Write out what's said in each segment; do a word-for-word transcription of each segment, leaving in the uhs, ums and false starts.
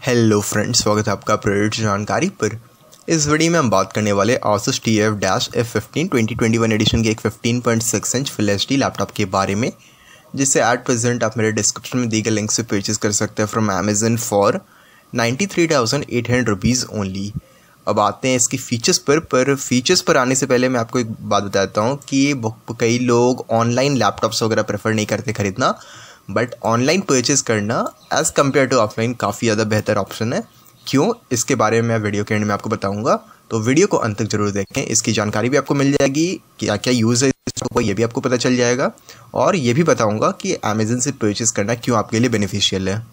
Hello friends, स्वागत है आपका प्रोडक्ट जानकारी पर। इस वीडियो में हम बात करने वाले ASUS TUF dash F fifteen twenty twenty one edition के एक fifteen point six inch full H D laptop के बारे में, जिससे एट प्रेजेंट आप मेरे डिस्क्रिप्शन में दी गए लिंक से परचेज कर सकते हैं from Amazon for ninety three thousand eight hundred rupees only. अब आते हैं इसकी फ़ीचर्स पर पर फीचर्स पर आने से पहले मैं आपको एक बात बताता हूँ कि कई लोग ऑनलाइन लैपटॉप्स वगैरह प्रेफर नहीं करते ख़रीदना, बट ऑनलाइन परचेज करना एज़ कम्पेयर टू ऑफलाइन काफ़ी ज़्यादा बेहतर ऑप्शन है। क्यों, इसके बारे में मैं वीडियो के एंड में आपको बताऊंगा, तो वीडियो को अंत तक जरूर देखें। इसकी जानकारी भी आपको मिल जाएगी, क्या क्या यूज़ है इसको ये भी आपको पता चल जाएगा, और ये भी बताऊंगा कि अमेजन से परचेज करना क्यों आपके लिए बेनिफिशियल है।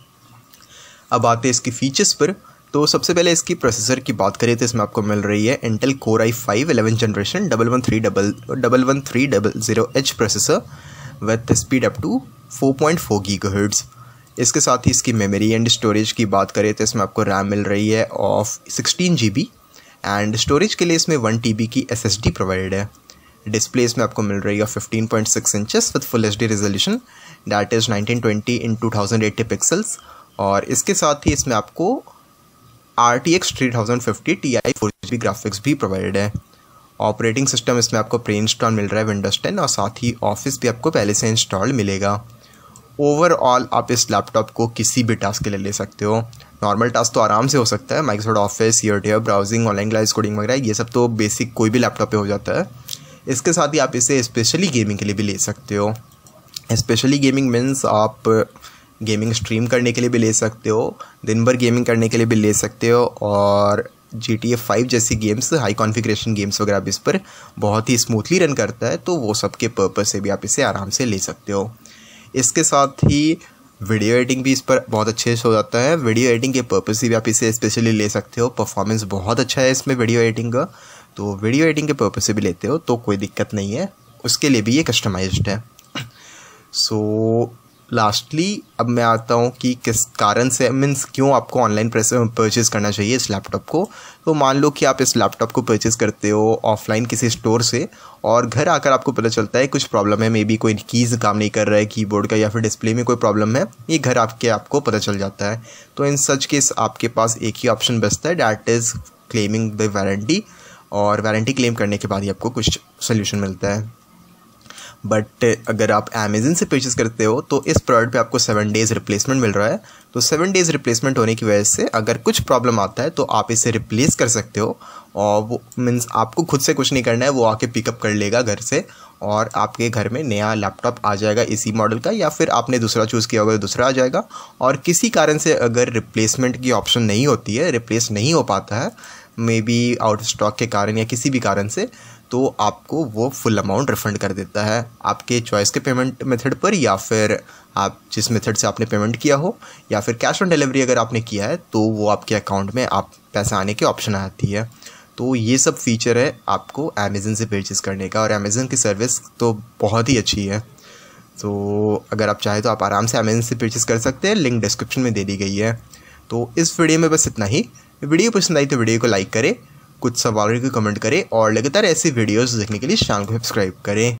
अब आते हैं इसकी फ़ीचर्स पर। तो सबसे पहले इसकी प्रोसेसर की बात करें तो इसमें आपको मिल रही है Intel core I five eleven generation double one three double double one three double zero H processor with speed up to four point four gigahertz. इसके साथ ही इसकी मेमोरी एंड स्टोरेज की बात करें तो इसमें आपको रैम मिल रही है of sixteen G B and storage के लिए इसमें वन टी बी की एस एस डी प्रोवाइड है। डिस्प्ले इसमें आपको मिल रही है fifteen point six inches with full H D resolution that is nineteen twenty in two thousand eighty pixels, और इसके साथ ही इसमें आपको R T X three thousand fifty T I four G B graphics भी प्रोवाइड है। Operating system इसमें आपको प्री इंस्टॉल मिल रहा है विंडोज टेन, और साथ ही ऑफिस भी आपको पहले से इंस्टॉल मिलेगा। ओवरऑल आप इस लैपटॉप को किसी भी टास्क के लिए ले सकते हो। नॉर्मल टास्क तो आराम से हो सकता है, Microsoft office, YouTube browsing, online class, coding वगैरह, ये सब तो बेसिक कोई भी लैपटॉप पे हो जाता है। इसके साथ ही आप इसे स्पेशली गेमिंग के लिए भी ले सकते हो। स्पेशली गेमिंग मीन्स आप गेमिंग स्ट्रीम करने के लिए भी ले सकते हो, दिन भर गेमिंग करने के लिए भी ले सकते हो, और जी टी ए फाइव जैसी गेम्स, हाई कॉन्फ़िगरेशन गेम्स वगैरह भी इस पर बहुत ही स्मूथली रन करता है, तो वो सब के पर्पज़ से भी आप इसे आराम से ले सकते हो। इसके साथ ही वीडियो एडिटिंग भी इस पर बहुत अच्छे से हो जाता है। वीडियो एडिटिंग के पर्पज़ से भी आप इसे स्पेशली ले सकते हो। परफॉर्मेंस बहुत अच्छा है इसमें वीडियो एडिटिंग का, तो वीडियो एडिटिंग के पर्पज़ से भी लेते हो तो कोई दिक्कत नहीं है, उसके लिए भी ये कस्टमाइज्ड है। सो so, लास्टली अब मैं आता हूँ कि किस कारण से, मीन्स क्यों आपको ऑनलाइन परचेज़ करना चाहिए इस लैपटॉप को। तो मान लो कि आप इस लैपटॉप को परचेज़ करते हो ऑफलाइन किसी स्टोर से, और घर आकर आपको पता चलता है कुछ प्रॉब्लम है, मे बी कोई कीज़ काम नहीं कर रहा है कीबोर्ड का, या फिर डिस्प्ले में कोई प्रॉब्लम है, ये घर आपके आपको पता चल जाता है। तो इन सच केस आपके पास एक ही ऑप्शन बचता है, that is claiming the warranty, और वारंटी क्लेम करने के बाद ही आपको कुछ सोल्यूशन मिलता है। बट अगर आप अमेजन से परचेज़ करते हो तो इस प्रोडक्ट पे आपको सेवन डेज़ रिप्लेसमेंट मिल रहा है। तो सेवन डेज़ रिप्लेसमेंट होने की वजह से अगर कुछ प्रॉब्लम आता है तो आप इसे रिप्लेस कर सकते हो, और वो मीन्स आपको खुद से कुछ नहीं करना है, वो आके पिकअप कर लेगा घर से, और आपके घर में नया लैपटॉप आ जाएगा इसी मॉडल का, या फिर आपने दूसरा चूज़ किया होगा तो दूसरा आ जाएगा। और किसी कारण से अगर रिप्लेसमेंट की ऑप्शन नहीं होती है, रिप्लेस नहीं हो पाता है, maybe out of stock के कारण या किसी भी कारण से, तो आपको वो फुल अमाउंट रिफ़ंड कर देता है आपके चॉइस के पेमेंट मेथड पर, या फिर आप जिस मेथड से आपने पेमेंट किया हो, या फिर कैश ऑन डिलीवरी अगर आपने किया है तो वो आपके अकाउंट में आप पैसा आने की ऑप्शन आती है। तो ये सब फीचर है आपको अमेजन से परचेज़ करने का, और अमेजन की सर्विस तो बहुत ही अच्छी है। तो अगर आप चाहें तो आप आराम से अमेजन से परचेज़ कर सकते हैं, लिंक डिस्क्रिप्शन में दे दी गई है। तो इस वीडियो में बस इतना ही। वीडियो पसंद आई तो वीडियो को लाइक करें, कुछ सवालों को कमेंट करें, और लगातार ऐसी वीडियोस देखने के लिए चैनल को सब्सक्राइब करें।